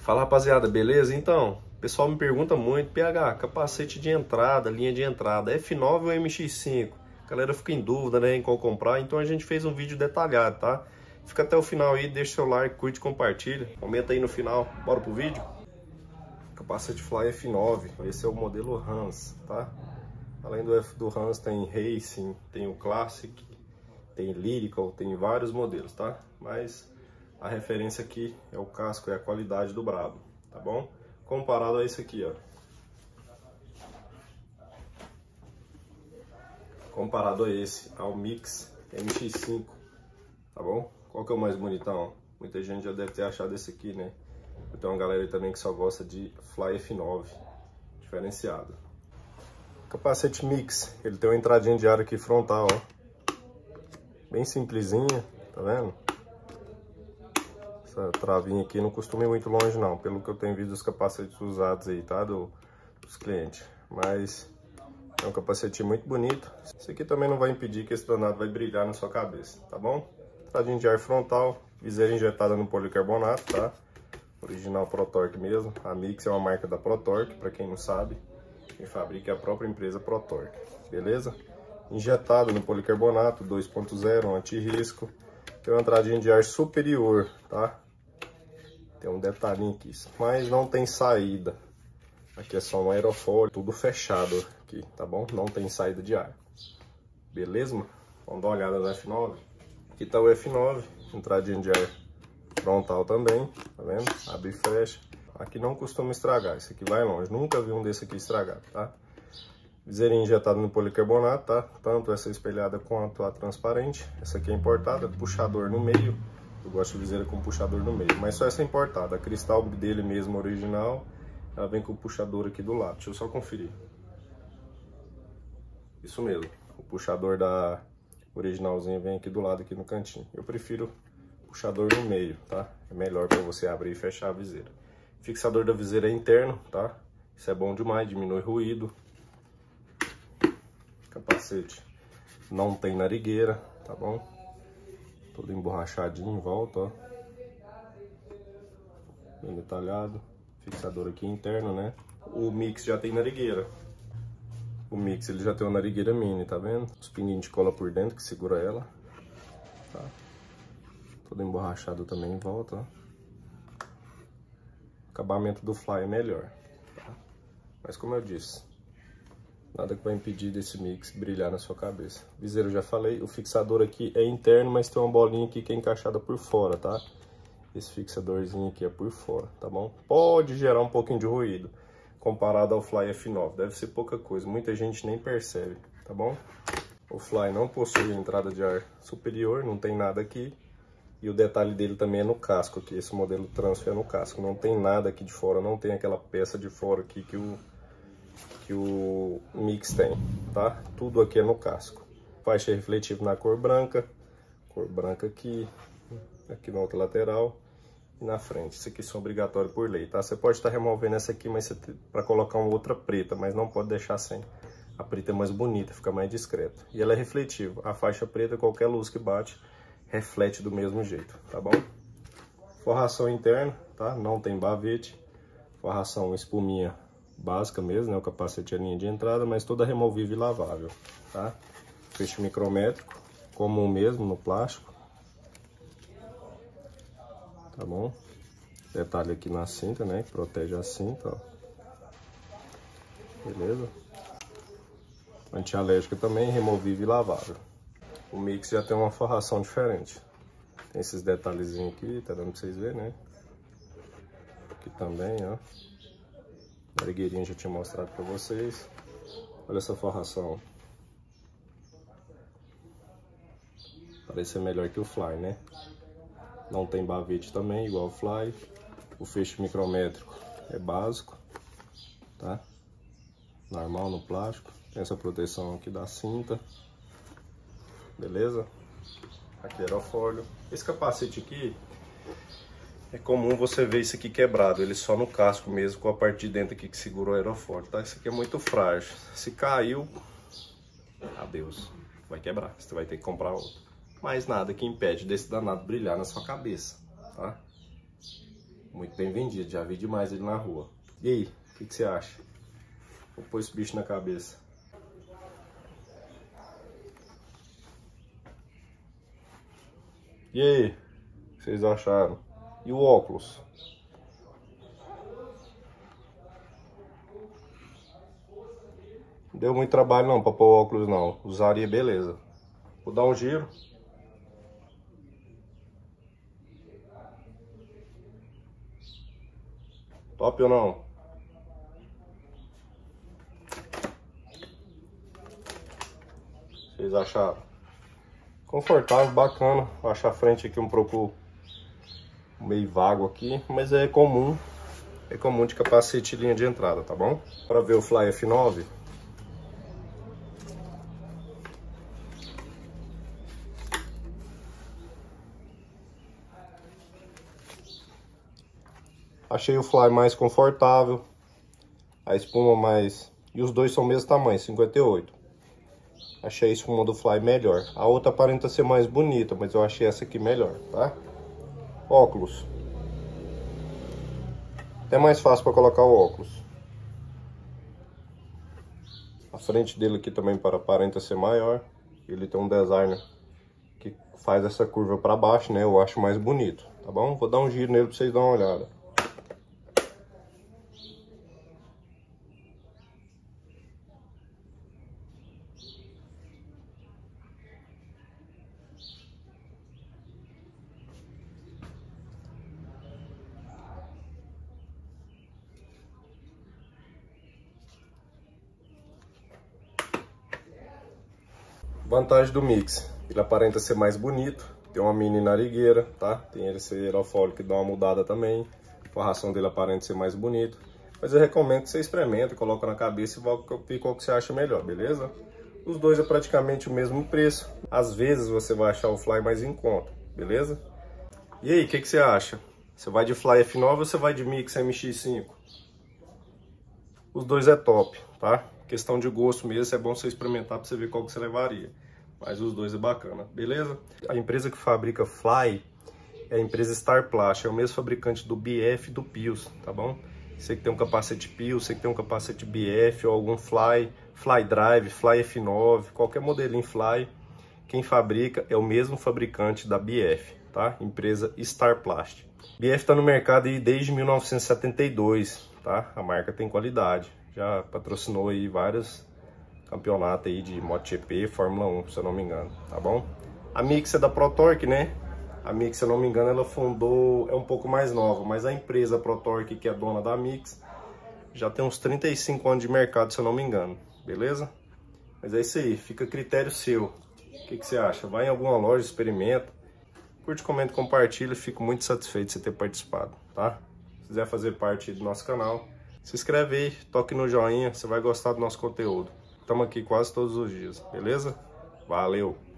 Fala, rapaziada, beleza? Então, o pessoal me pergunta muito, PH, capacete de entrada, linha de entrada, F9 ou MX5? A galera fica em dúvida, né, em qual comprar, então a gente fez um vídeo detalhado, tá? Fica até o final aí, deixa seu like, curte, compartilha, comenta aí no final, bora pro vídeo? Capacete Fly F9, esse é o modelo Hans, tá? Além do Hans tem Racing, tem o Classic, tem Lyrical, tem vários modelos, tá? Mas a referência aqui é o casco, é a qualidade do brabo, tá bom? Comparado a esse aqui, ó. Comparado a esse, ao Mix MX5, tá bom? Qual que é o mais bonitão? Muita gente já deve ter achado esse aqui, né? Tem uma galera aí também que só gosta de Fly F9, diferenciado. Capacete Mix, ele tem uma entradinha de ar aqui frontal, ó. Bem simplesinha, tá vendo? Essa travinha aqui não costuma ir muito longe não, pelo que eu tenho visto dos capacetes usados aí, tá? Dos clientes. Mas é um capacete muito bonito. Esse aqui também não vai impedir que esse danado vai brilhar na sua cabeça, tá bom? Entradinha de ar frontal, viseira injetada no policarbonato, tá? Original ProTorque mesmo. A Mix é uma marca da ProTorque, para quem não sabe. Quem fabrica é a própria empresa ProTorque, beleza? Injetado no policarbonato 2.0, um anti-risco. Tem uma entradinha de ar superior, tá? Tem um detalhinho aqui, mas não tem saída. Aqui é só um aerofólio, tudo fechado aqui, tá bom? Não tem saída de ar. Beleza, mano? Vamos dar uma olhada no F9. Aqui tá o F9, entradinha de ar frontal também, tá vendo? Abre e fecha. Aqui não costuma estragar, esse aqui vai longe. Nunca vi um desse aqui estragado, tá? Viseirinha injetada no policarbonato, tá? Tanto essa espelhada quanto a transparente. Essa aqui é importada, puxador no meio. Eu gosto de viseira com puxador no meio, mas só essa é importada. A cristal dele mesmo, original, ela vem com o puxador aqui do lado. Deixa eu só conferir. Isso mesmo, o puxador da originalzinha vem aqui do lado, aqui no cantinho. Eu prefiro puxador no meio, tá? É melhor para você abrir e fechar a viseira. Fixador da viseira é interno, tá? Isso é bom demais, diminui ruído. Capacete não tem narigueira, tá bom? Todo emborrachadinho em volta, ó. Bem detalhado. Fixador aqui interno, né? O Mix já tem narigueira. O Mix ele já tem uma narigueira mini, tá vendo? Os pininhos de cola por dentro que segura ela. Tá? Todo emborrachado também em volta, ó. O acabamento do Fly é melhor, tá? Mas como eu disse, nada que vai impedir desse Mix brilhar na sua cabeça. Viseiro eu já falei, o fixador aqui é interno, mas tem uma bolinha aqui que é encaixada por fora, tá? Esse fixadorzinho aqui é por fora, tá bom? Pode gerar um pouquinho de ruído, comparado ao Fly F9. Deve ser pouca coisa, muita gente nem percebe, tá bom? O Fly não possui entrada de ar superior, não tem nada aqui. E o detalhe dele também é no casco aqui, esse modelo Transfer é no casco. Não tem nada aqui de fora, não tem aquela peça de fora aqui que o Mix tem, tá? Tudo aqui é no casco. Faixa refletiva na cor branca aqui na outra lateral e na frente. Isso aqui são obrigatórios por lei, tá? Você pode estar removendo essa aqui, mas para colocar uma outra preta, mas não pode deixar sem. A preta é mais bonita, fica mais discreta. E ela é refletiva. A faixa preta, qualquer luz que bate, reflete do mesmo jeito, tá bom? Forração interna, tá? Não tem bavete. Forração espuminha básica mesmo, né? O capacete é linha de entrada, mas toda removível e lavável, tá? Fecho micrométrico, comum mesmo no plástico, tá bom? Detalhe aqui na cinta, né? Que protege a cinta, ó. Beleza? Antialérgica também, removível e lavável. O Mix já tem uma forração diferente. Tem esses detalhezinhos aqui, tá dando pra vocês verem, né? Aqui também, ó. A narigueirinha já tinha mostrado pra vocês. Olha essa forração. Parece ser melhor que o Fly, né? Não tem bavete também, igual o Fly. O fecho micrométrico é básico, tá? Normal no plástico. Tem essa proteção aqui da cinta. Beleza? Aqui aerofólio. Esse capacete aqui é comum você ver isso aqui quebrado. Ele só no casco mesmo, com a parte de dentro aqui que segura o aerofólio, tá? Isso aqui é muito frágil. Se caiu, adeus. Vai quebrar. Você vai ter que comprar outro. Mas nada que impede desse danado brilhar na sua cabeça, tá? Muito bem vendido, já vi demais ele na rua. E aí, o que você acha? Vou pôr esse bicho na cabeça. E aí, o que vocês acharam? E o óculos? Não deu muito trabalho não pra pôr o óculos não. Usaria beleza. Vou dar um giro. Top ou não? Vocês acharam? Confortável, bacana. Acho a frente aqui um pouco meio vago aqui, mas é comum. É comum de capacete e linha de entrada, tá bom? Para ver o Fly F9. Achei o Fly mais confortável. A espuma mais... E os dois são o mesmo tamanho, 58. Achei a espuma do Fly melhor. A outra aparenta ser mais bonita, mas eu achei essa aqui melhor, tá? Óculos. É mais fácil para colocar o óculos. A frente dele aqui também aparenta ser maior. Ele tem um design que faz essa curva para baixo, né? Eu acho mais bonito, tá bom? Vou dar um giro nele para vocês darem uma olhada. Vantagem do Mix, ele aparenta ser mais bonito, tem uma mini narigueira, tá? Tem esse aerofólio que dá uma mudada também, a forração dele aparenta ser mais bonito. Mas eu recomendo que você experimente, coloca na cabeça e vê qual que você acha melhor, beleza? Os dois é praticamente o mesmo preço, às vezes você vai achar o Fly mais em conta, beleza? E aí, o que você acha? Você vai de Fly F9 ou você vai de Mix MX5? Os dois é top, tá? Questão de gosto mesmo, é bom você experimentar para você ver qual que você levaria. Mas os dois é bacana, beleza? A empresa que fabrica Fly é a empresa Star Plast, é o mesmo fabricante do BF e do Pios, tá bom? Você que tem um capacete Pios, você que tem um capacete BF ou algum Fly, Fly Drive, Fly F9, qualquer modelinho Fly, quem fabrica é o mesmo fabricante da BF, tá? Empresa Star Plast. BF está no mercado aí desde 1972, tá? A marca tem qualidade, já patrocinou aí vários campeonato aí de MotoGP, Fórmula 1, se eu não me engano, tá bom? A Mix é da ProTorque, né? A Mix, se eu não me engano, ela fundou, é um pouco mais nova, mas a empresa ProTorque, que é dona da Mix, já tem uns 35 anos de mercado, se eu não me engano, beleza? Mas é isso aí, fica a critério seu. O que você acha? Vai em alguma loja, experimenta. Curte, comenta, compartilha, fico muito satisfeito de você ter participado, tá? Se quiser fazer parte do nosso canal, se inscreve aí, toque no joinha, você vai gostar do nosso conteúdo. Estamos aqui quase todos os dias, beleza? Valeu!